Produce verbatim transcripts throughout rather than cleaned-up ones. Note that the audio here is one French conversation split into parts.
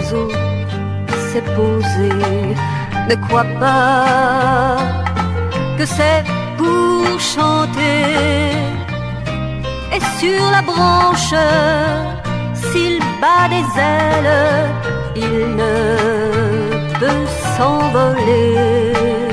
l'oiseau s'est posé. Ne crois pas que c'est pour chanter. Et sur la branche, s'il bat des ailes, il ne peut s'envoler.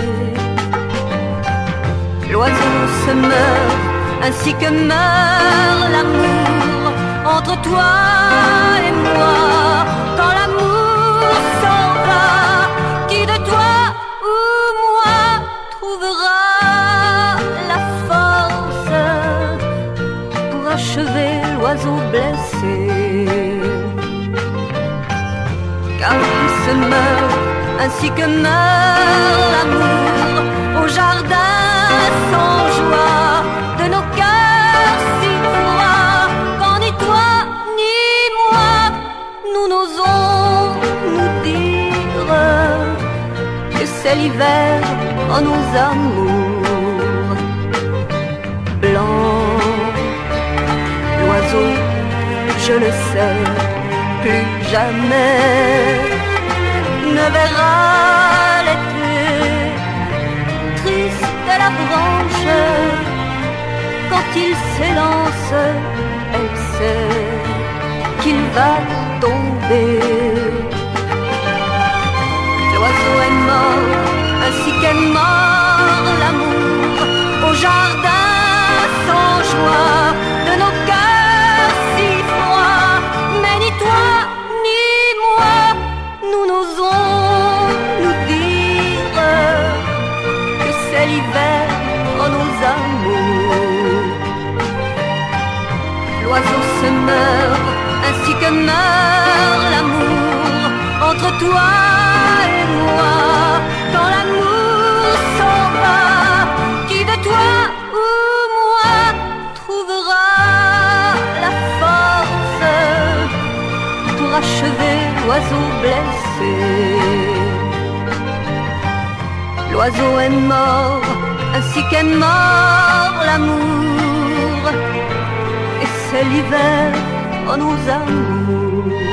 L'oiseau se meurt ainsi que meurt l'amour entre toi et moi. Quand l'amour s'en va, qui de toi ou moi trouvera la force pour achever l'oiseau blessé? Car il se meurt ainsi que meurt l'amour au jardin sans joie de nos cœurs si froids, quand ni toi ni moi nous n'osons nous dire que c'est l'hiver en nos amours. Blanc, l'oiseau, je le sais, plus jamais ne verra l'été. Triste est la branche quand il s'élance, elle sait qu'il va tomber. L'oiseau est mort ainsi qu'est mort l'amour au jardin sans joie de nos cœurs si froids. Mais ni toi ni moi nous n'osons nous dire que c'est l'hiver en nos amours. L'oiseau se meurt ainsi que meurt l'amour entre toi et moi. Quand l'amour s'en va, qui de toi ou moi trouvera la force pour achever l'oiseau blessé? L'oiseau est mort ainsi qu'est mort l'amour, et c'est l'hiver en nos amours.